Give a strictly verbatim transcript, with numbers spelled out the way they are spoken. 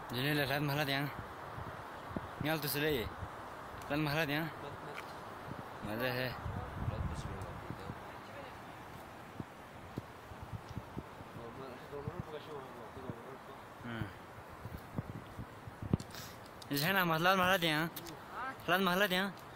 Jadi lihat mahalat yang nyal tu selai, lihat mahalat yang mana he? Hmm. Jadi mana mahalat mahalat yang, lihat mahalat yang